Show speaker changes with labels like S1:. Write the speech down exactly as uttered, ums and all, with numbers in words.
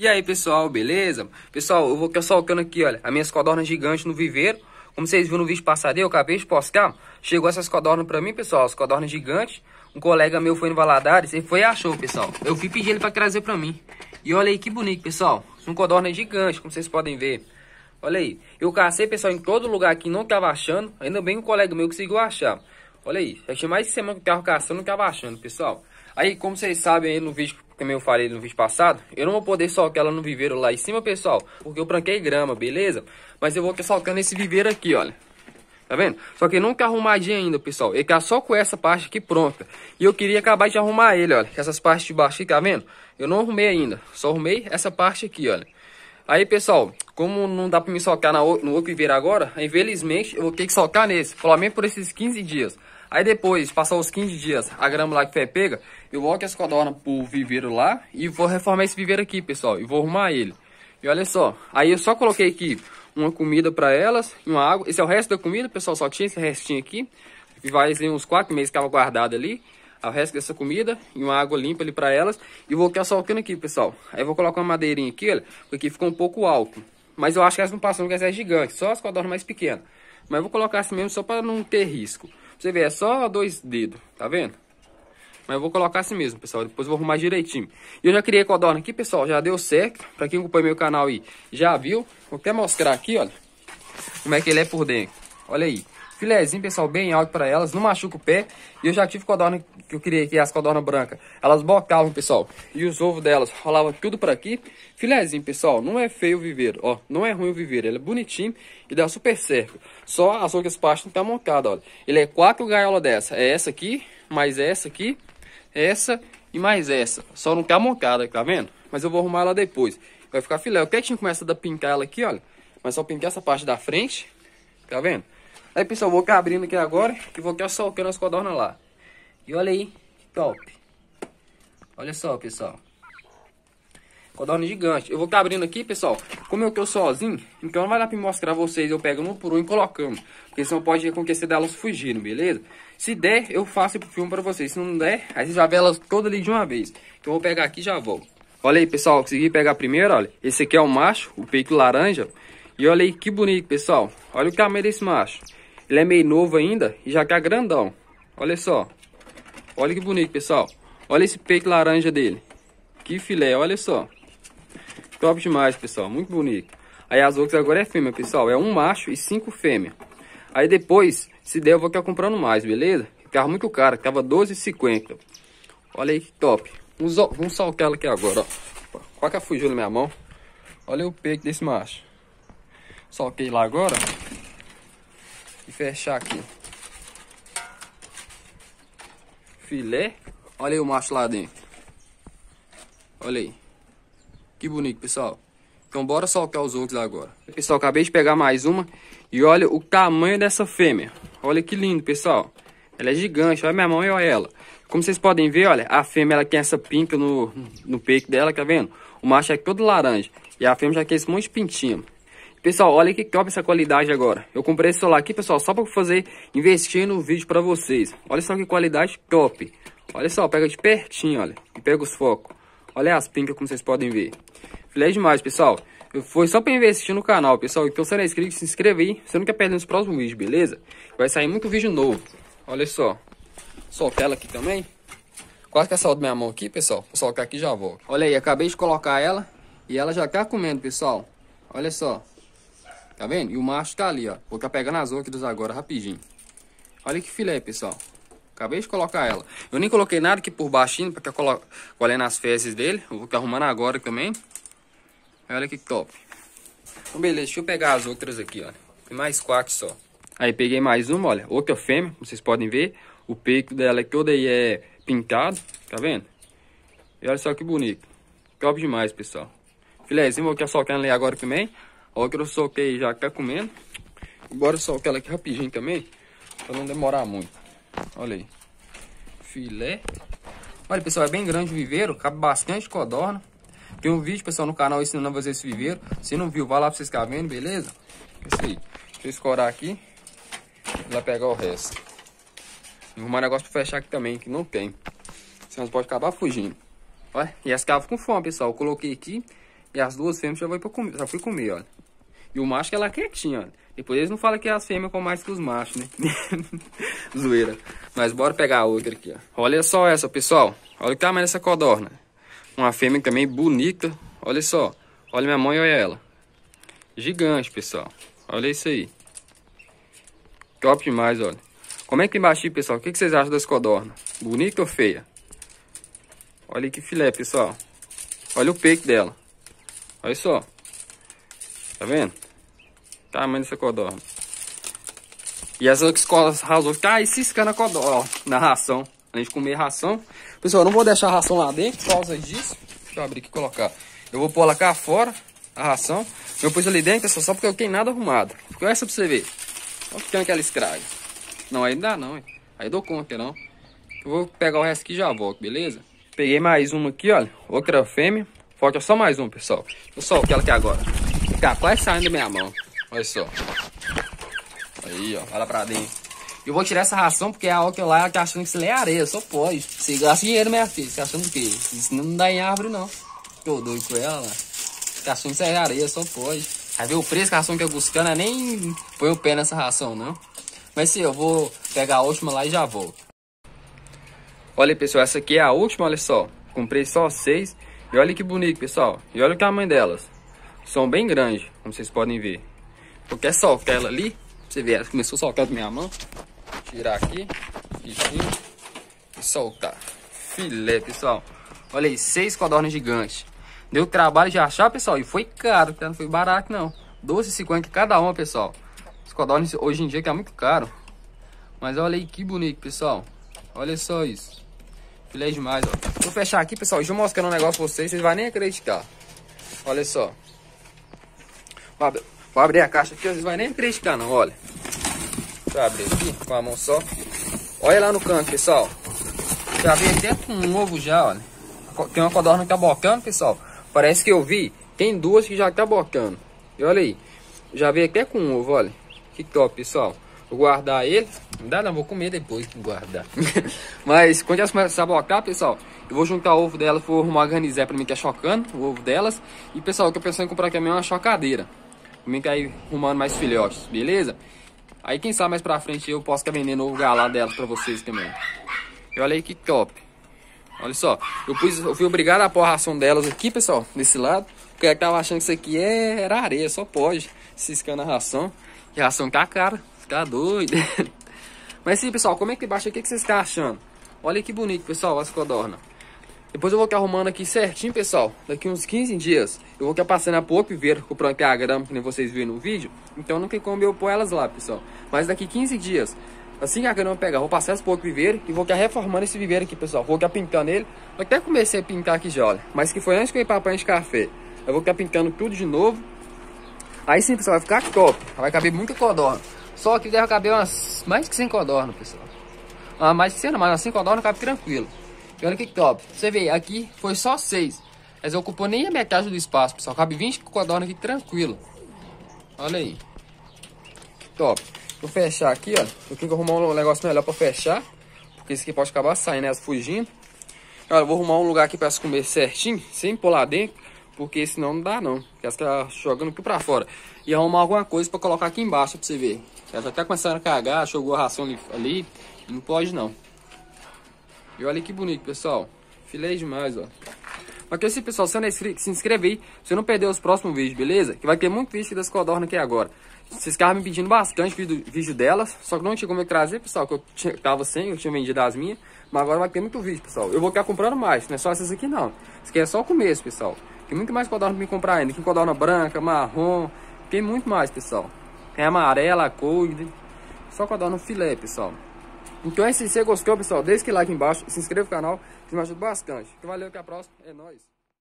S1: E aí, pessoal, beleza? Pessoal, eu vou soltando aqui, olha, as minhas codornas gigantes no viveiro. Como vocês viram no vídeo passado, eu acabei de postar. Chegou essas codornas pra mim, pessoal, as codornas gigantes. Um colega meu foi no Valadares e foi e achou, pessoal. Eu fui pedir ele pra trazer pra mim. E olha aí que bonito, pessoal. São codornas gigantes, como vocês podem ver. Olha aí. Eu cacei, pessoal, em todo lugar aqui, não tava achando. Ainda bem que um colega meu conseguiu achar. Olha aí. Já tinha mais de semana que eu tava caçando, não tava achando, pessoal. Aí, como vocês sabem aí no vídeo, como eu falei no vídeo passado, eu não vou poder soltar ela no viveiro lá em cima, pessoal, porque eu planquei grama, beleza? Mas eu vou estar soltando esse viveiro aqui, olha. Tá vendo? Só que não tá arrumadinho ainda, pessoal. Ele tá só com essa parte aqui pronta. E eu queria acabar de arrumar ele, olha. Essas partes de baixo aqui, tá vendo? Eu não arrumei ainda. Só arrumei essa parte aqui, olha. Aí, pessoal, como não dá pra me soltar no outro viveiro agora, infelizmente eu vou ter que soltar nesse. Pelo menos por esses quinze dias. Aí depois, passar os quinze dias, a grama lá que foi pega, eu volto as codornas pro viveiro lá e vou reformar esse viveiro aqui, pessoal. E vou arrumar ele. E olha só, aí eu só coloquei aqui uma comida pra elas e uma água. Esse é o resto da comida, pessoal, só tinha esse restinho aqui. Que vai ser uns quatro meses que estava guardado ali. O resto dessa comida e uma água limpa ali pra elas. E vou ficar soltando aqui, pessoal. Aí eu vou colocar uma madeirinha aqui, olha, porque aqui ficou um pouco alto. Mas eu acho que elas não passam porque elas é gigante, só as codornas mais pequenas. Mas eu vou colocar assim mesmo só pra não ter risco. Você vê, é só dois dedos, tá vendo? Mas eu vou colocar assim mesmo, pessoal. Depois eu vou arrumar direitinho. E eu já criei codorna aqui, pessoal. Já deu certo. Pra quem acompanha meu canal aí, já viu. Vou até mostrar aqui, olha. Como é que ele é por dentro. Olha aí. Filezinho, pessoal, bem alto pra elas. Não machuca o pé. E eu já tive codorna que eu criei aqui, as codornas brancas. Elas bocavam, pessoal. E os ovos delas rolavam tudo por aqui. Filezinho, pessoal. Não é feio o viveiro, ó. Não é ruim o viveiro. Ele é bonitinho e dá super certo. Só as outras partes não tá moncada, olha. Ele é quatro gaiolas dessa. É essa aqui, mais essa aqui, essa e mais essa. Só não tá moncada, tá vendo? Mas eu vou arrumar ela depois. Vai ficar filé. Eu quietinho começa a pintar ela aqui, olha. Mas só pintar essa parte da frente. Tá vendo? Aí, pessoal, vou ficar abrindo aqui agora e vou ficar soltando as codornas lá. E olha aí, top. Olha só, pessoal. Codorna gigante. Eu vou ficar abrindo aqui, pessoal. Como eu tô sozinho, então não vai dar pra me mostrar vocês. Eu pego um por um e colocando. Porque senão pode acontecer delas fugirem, beleza? Se der, eu faço o filme pra vocês. Se não der, aí vocês já vê elas todas ali de uma vez. Então eu vou pegar aqui e já volto. Olha aí, pessoal. Consegui pegar primeiro, olha. Esse aqui é o macho, o peito laranja. E olha aí que bonito, pessoal. Olha o tamanho desse macho. Ele é meio novo ainda e já tá grandão. Olha só. Olha que bonito, pessoal. Olha esse peito laranja dele. Que filé, olha só. Top demais, pessoal. Muito bonito. Aí as outras agora é fêmea, pessoal. É um macho e cinco fêmeas. Aí depois, se der, eu vou ficar comprando mais, beleza? Ficava muito caro. Ficava doze reais e cinquenta centavos. Olha aí que top. Vamos, vamos soltar ela aqui agora, ó. Quase que fugiu na minha mão. Olha o peito desse macho. Soltei lá agora. E fechar aqui. Filé. Olha aí o macho lá dentro. Olha aí. Que bonito, pessoal. Então bora soltar os outros agora. Pessoal, acabei de pegar mais uma. E olha o tamanho dessa fêmea. Olha que lindo, pessoal. Ela é gigante. Olha minha mão e olha ela. Como vocês podem ver, olha. A fêmea ela tem essa pinta no, no peito dela, tá vendo? O macho é todo laranja. E a fêmea já tem esse monte de pintinho. Pessoal, olha que top essa qualidade agora. Eu comprei esse celular aqui, pessoal, só para fazer, investir no vídeo para vocês. Olha só que qualidade top. Olha só, pega de pertinho, olha. E pega os focos. Olha as pincas como vocês podem ver. Filé demais, pessoal. Eu Foi só para investir no canal, pessoal. Então, se não é inscrito, se inscreve aí. Você não quer perder os próximos vídeos, beleza? Vai sair muito vídeo novo. Olha só. Soltar ela aqui também. Quase que essa da minha mão aqui, pessoal. Vou soltar aqui e já volto. Olha aí, acabei de colocar ela. E ela já tá comendo, pessoal. Olha só. Tá vendo? E o macho tá ali, ó. Vou ficar pegando as outras agora, rapidinho. Olha que filé, pessoal. Acabei de colocar ela. Eu nem coloquei nada aqui por baixinho, pra ficar colhendo as fezes dele. Eu vou ficar arrumando agora também. Olha que top. Então, beleza. Deixa eu pegar as outras aqui, ó. Tem mais quatro só. Aí, peguei mais uma, olha. Outra fêmea, como vocês podem ver. O peito dela todo aí é pintado. Tá vendo? E olha só que bonito. Top demais, pessoal. Filézinho, vou ficar soltando ali agora também. Olha que eu soltei já que tá comendo. Bora soltar ela aqui rapidinho também. Pra não demorar muito. Olha aí. Filé. Olha, pessoal, é bem grande o viveiro. Cabe bastante codorna. Tem um vídeo, pessoal, no canal ensinando a fazer esse viveiro. Se não viu, vai lá pra vocês ficarem vendo, beleza? Isso aí. Deixa eu escorar aqui. E lá pegar o resto. Vou arrumar um negócio pra fechar aqui também, que não tem. Senão pode acabar fugindo. Olha, e as cavam com fome, pessoal. Eu coloquei aqui. E as duas fêmeas já, foi pra comer, já fui comer, olha. E o macho que é lá quietinho, olha. Depois eles não falam que as fêmeas comem mais que os machos, né? Zoeira. Mas bora pegar a outra aqui, ó. Olha só essa, pessoal. Olha o tamanho dessa codorna. Uma fêmea também bonita. Olha só. Olha minha mãe, olha ela. Gigante, pessoal. Olha isso aí. Top demais, olha. Comenta aqui embaixo, pessoal. O que vocês acham das codornas? Bonita ou feia? Olha que filé, pessoal. Olha o peito dela. Olha só. Tá vendo? Tamanho dessa codorna. E essa escola razão ficar aí ciscando a codorna, ó, na ração. A gente comer ração. Pessoal, eu não vou deixar a ração lá dentro por causa disso. Deixa eu abrir aqui e colocar. Eu vou pôr lá cá fora a ração. Eu pus ali dentro, pessoal, só porque eu tenho nada arrumado. Fica essa pra você ver. Olha ficando que ela escraga. Não, aí não dá não, hein? Aí dou conta, não. Eu vou pegar o resto aqui e já volto, beleza? Peguei mais uma aqui, olha. Outra fêmea. Falta só mais um, pessoal. Pessoal, o que ela quer agora? Tá quase saindo da minha mão. Olha só. Aí, ó. Olha pra dentro. Eu vou tirar essa ração porque a hora que eu lá tá achando que isso é areia. Só pode. Você gasta dinheiro, minha filha. Você tá achando o quê? Isso não dá em árvore, não. Tô doido com ela lá. Você tá achando que isso é areia. Só pode. Aí vê o preço que a ração que eu buscando é nem põe o pé nessa ração, não. Mas sim, eu vou pegar a última lá e já volto. Olha, pessoal. Essa aqui é a última, olha só. Comprei só seis. E olha que bonito, pessoal. E olha o tamanho delas. São bem grandes, como vocês podem ver. Eu quero soltar ela ali. Você vê, ela começou a soltar da minha mão. Tirar aqui. E soltar. Filé, pessoal. Olha aí, seis codornas gigantes. Deu trabalho de achar, pessoal. E foi caro, tá? Não foi barato, não. doze e cinquenta cada uma, pessoal. Os codornas hoje em dia que é muito caro. Mas olha aí que bonito, pessoal. Olha só isso. Filé demais, ó. Vou fechar aqui, pessoal. Deixa eu mostrar um negócio pra vocês. Vocês vão nem acreditar. Olha só. Vou abrir, vou abrir a caixa aqui. Vocês vão nem acreditar, não. Olha. Deixa eu abrir aqui com a mão só. Olha lá no canto, pessoal. Já veio até com um ovo já, olha. Tem uma codorna que tá bocando, pessoal. Parece que eu vi. Tem duas que já tá bocando. E olha aí. Já veio até com um ovo, olha. Que top, pessoal. Vou guardar ele. Não dá não, vou comer depois de guardar. Mas quando elas começarem a bocar, pessoal, eu vou juntar o ovo delas, vou arrumar uma garnizé pra mim que é chocando, o ovo delas. E pessoal, eu tô pensando em comprar também uma chocadeira. Pra mim que aí arrumando mais filhotes, beleza? Aí quem sabe mais pra frente eu posso estar vendendo ovo galado delas pra vocês também. E olha aí que top. Olha só, eu, pus, eu fui obrigado a pôr a ração delas aqui, pessoal, desse lado. Porque eu tava achando que isso aqui é, era areia, só pode. Ciscando a ração. E a ração tá cara. Tá doido. Mas sim, pessoal, como é que embaixo aqui que vocês estão achando? Olha que bonito, pessoal, as codornas. Depois eu vou ficar arrumando aqui certinho, pessoal. Daqui uns quinze dias eu vou ficar passando a pouco e ver comprando aqui a grama, que nem vocês viram no vídeo. Então não tem como eu pôr elas lá, pessoal. Mas daqui quinze dias, assim que a grama pegar, eu vou passar esse pouco viveiro e vou ficar reformando esse viveiro aqui, pessoal. Vou ficar pintando ele. Eu até comecei a pintar aqui já, olha. Mas que foi antes que eu ir pra pães de café. Eu vou ficar pintando tudo de novo. Aí sim, pessoal, vai ficar top. Vai caber muita codorna. Só que deve caber umas mais que cem codornas, pessoal. Ah, mais que cem, mas umas cem codornas cabe tranquilo. E olha que top. Você vê, aqui foi só seis. Mas ocupou nem a metade do espaço, pessoal. Cabe vinte codornas aqui tranquilo. Olha aí. Que top. Vou fechar aqui, ó. Eu tenho que arrumar um negócio melhor pra fechar. Porque esse aqui pode acabar saindo, elas fugindo. Olha, eu vou arrumar um lugar aqui pra elas comer certinho. Sem pôr lá dentro. Porque senão não dá não. Porque elas estão jogando aqui pra fora. E arrumar alguma coisa pra colocar aqui embaixo pra você ver. Elas até começaram a cagar, jogou a ração ali, ali. E não pode não. E olha que bonito, pessoal. Filé demais, ó. Mas assim, pessoal, se você não é inscrito, se inscreve aí. Pra você não perder os próximos vídeos, beleza? Que vai ter muito vídeo das codornas aqui agora. Vocês ficavam me pedindo bastante vídeo, vídeo delas. Só que não tinha como eu trazer, pessoal. Que eu tinha, tava sem, eu tinha vendido as minhas. Mas agora vai ter muito vídeo, pessoal. Eu vou ficar comprando mais. Não é só essas aqui, não. Isso aqui é só o começo, pessoal. Tem muito mais codorna pra me comprar ainda. Tem codorna branca, marrom. Tem muito mais, pessoal. Tem amarela, cor. Só codorna filé, pessoal. Então, se você gostou, pessoal, deixa aquele like embaixo. Se inscreva no canal. Que me ajuda bastante. Valeu, até a próxima. É nóis.